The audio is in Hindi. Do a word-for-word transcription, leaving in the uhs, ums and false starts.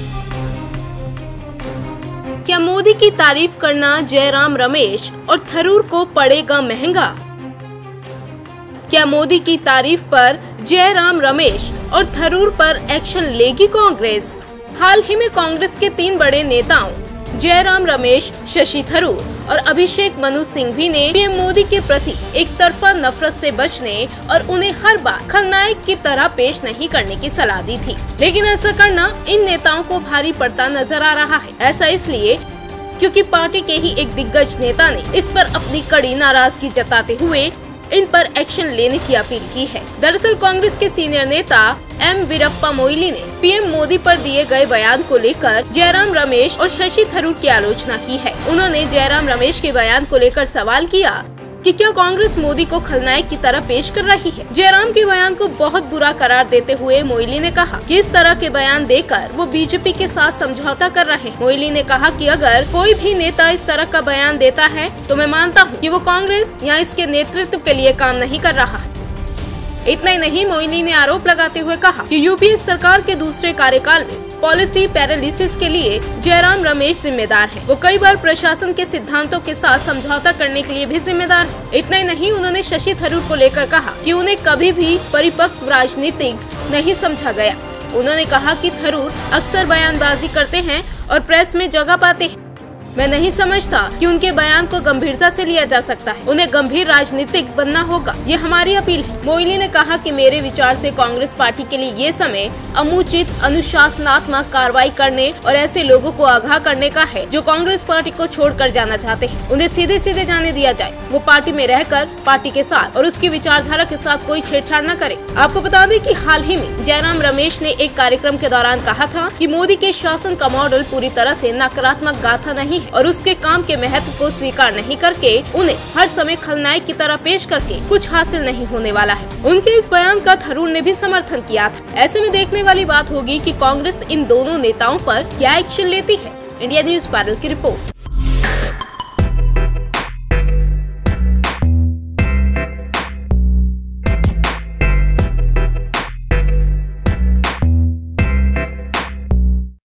क्या मोदी की तारीफ करना जयराम रमेश और थरूर को पड़ेगा महंगा? क्या मोदी की तारीफ पर जयराम रमेश और थरूर पर एक्शन लेगी कांग्रेस? हाल ही में कांग्रेस के तीन बड़े नेताओं जयराम रमेश, शशि थरूर और अभिषेक मनु सिंघवी ने पीएम मोदी के प्रति एक तरफा नफरत से बचने और उन्हें हर बार खलनायक की तरह पेश नहीं करने की सलाह दी थी। लेकिन ऐसा करना इन नेताओं को भारी पड़ता नजर आ रहा है। ऐसा इसलिए क्योंकि पार्टी के ही एक दिग्गज नेता ने इस पर अपनी कड़ी नाराजगी जताते हुए इन पर एक्शन लेने की अपील की है। दरअसल कांग्रेस के सीनियर नेता एम वीरप्पा मोइली ने पीएम मोदी पर दिए गए बयान को लेकर जयराम रमेश और शशि थरूर की आलोचना की है। उन्होंने जयराम रमेश के बयान को लेकर सवाल किया कि क्या कांग्रेस मोदी को खलनायक की तरह पेश कर रही है। जयराम के बयान को बहुत बुरा करार देते हुए मोइली ने कहा कि इस तरह के बयान देकर वो बीजेपी के साथ समझौता कर रहे हैं। मोइली ने कहा कि अगर कोई भी नेता इस तरह का बयान देता है तो मैं मानता हूँ कि वो कांग्रेस या इसके नेतृत्व के लिए काम नहीं कर रहा है। इतना ही नहीं, मोइली ने आरोप लगाते हुए कहा कि यूपीए सरकार के दूसरे कार्यकाल में पॉलिसी पैरालिसिस के लिए जयराम रमेश जिम्मेदार हैं। वो कई बार प्रशासन के सिद्धांतों के साथ समझौता करने के लिए भी जिम्मेदार हैं। इतना ही नहीं, उन्होंने शशि थरूर को लेकर कहा कि उन्हें कभी भी परिपक्व राजनीतिक नहीं समझा गया। उन्होंने कहा कि थरूर अक्सर बयानबाजी करते हैं और प्रेस में जगह पाते हैं। मैं नहीं समझता कि उनके बयान को गंभीरता से लिया जा सकता है। उन्हें गंभीर राजनीतिक बनना होगा, ये हमारी अपील है। मोइली ने कहा कि मेरे विचार से कांग्रेस पार्टी के लिए ये समय अमुचित अनुशासनात्मक कार्रवाई करने और ऐसे लोगों को आगाह करने का है जो कांग्रेस पार्टी को छोड़कर जाना चाहते हैं। उन्हें सीधे सीधे जाने दिया जाए। वो पार्टी में रहकर पार्टी के साथ और उसकी विचारधारा के साथ कोई छेड़छाड़ न करे। आपको बता दें कि हाल ही में जयराम रमेश ने एक कार्यक्रम के दौरान कहा था कि मोदी के शासन का मॉडल पूरी तरह से नकारात्मक गाथा नहीं और उसके काम के महत्व को स्वीकार नहीं करके उन्हें हर समय खलनायक की तरह पेश करके कुछ हासिल नहीं होने वाला है। उनके इस बयान का थरूर ने भी समर्थन किया था। ऐसे में देखने वाली बात होगी कि कांग्रेस इन दोनों नेताओं पर क्या एक्शन लेती है। इंडिया न्यूज़ पैनल की रिपोर्ट।